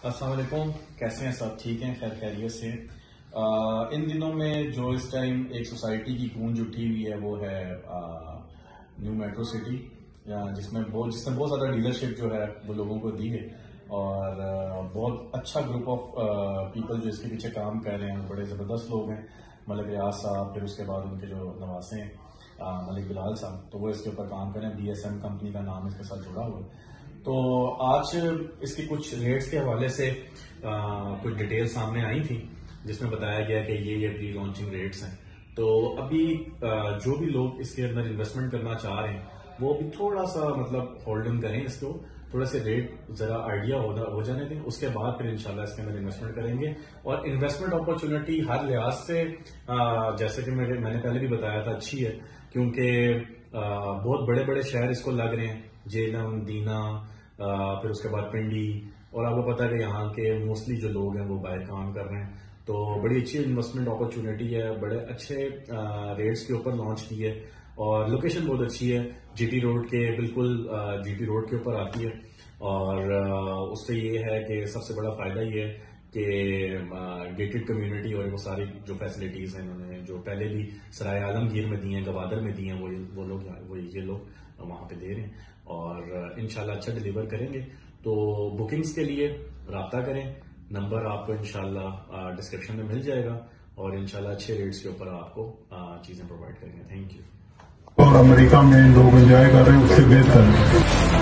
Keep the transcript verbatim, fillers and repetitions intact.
السلام علیکم، کیسے ہیں سب؟ ٹھیک ہیں؟ خیر خیریت سے؟ ان دنوں میں جو اس ٹائم ایک سوسائٹی کی گونج اٹھی ہوئی ہے وہ ہے نیو میٹرو سٹی، جس میں بہت جس نے بہت زیادہ ڈیلرشپ جو ہے وہ لوگوں کو دی ہے، اور بہت اچھا گروپ آف پیپل جو اس کے پیچھے کام کر رہے ہیں، بڑے زبردست لوگ ہیں۔ ملک ریاض صاحب، پھر اس کے بعد ان کے جو نواسے ہیں ملک بلال صاحب، تو وہ اس کے اوپر کام کر رہے ہیں۔ بی ایس ایم کمپنی کا نام اس کے ساتھ جڑا ہوا ہے۔ تو آج اس کی کچھ ریٹس کے حوالے سے کچھ ڈیٹیل سامنے آئی تھی، جس میں بتایا گیا کہ یہ یہ پری لانچنگ ریٹس ہیں۔ تو ابھی جو بھی لوگ اس کے اندر انویسٹمنٹ کرنا چاہ رہے ہیں وہ ابھی تھوڑا سا مطلب ہولڈ ان کریں، اس کو تھوڑا سے ریٹ ذرا آئیڈیا ہو جانے دیں، اس کے بعد پھر انشاءاللہ اس کے اندر انویسٹمنٹ کریں گے۔ اور انویسٹمنٹ اپرچونٹی ہر لحاظ سے جیسے کہ میں نے پہلے بھی بتایا تھا اچھی ہے، کیونکہ بہت بڑے بڑے شہر اس کو لگ رہے ہیں، جیلم، دینا، پھر اس کے بعد پنڈی، اور آپ کو پتا ہے کہ یہاں کے موسٹلی جو لوگ ہیں وہ باہر کام کر رہے ہیں۔ تو بڑی اچھی انویسٹمنٹ اپرچونٹی ہے، بڑے اچھے ریٹس کے اوپر لانچ کی ہے، اور لوکیشن بہت اچھی ہے، جی ٹی روڈ کے بالکل جی ٹی روڈ کے اوپر آتی ہے۔ اور اس سے یہ ہے کہ سب سے بڑا فائدہ یہ ہے کہ گیٹڈ کمیونٹی اور وہ ساری جو فیسلٹیز ہیں انہوں نے جو پہلے بھی سرائے عالمگیر میں دی ہیں، گوادر میں دی ہیں، وہ وہ لوگ وہ یہ لوگ وہاں پہ دے رہے ہیں، اور انشاءاللہ اچھا ڈیلیور کریں گے۔ تو بکنگز کے لیے رابطہ کریں، نمبر آپ کو انشاءاللہ ڈسکرپشن میں مل جائے گا، اور انشاءاللہ اچھے ریٹس کے اوپر آپ کو چیزیں پرووائڈ کریں گے۔ Thank you. اور امریکہ میں لوگ انجوائے کر رہے ہیں، اس سے بہتر ہے۔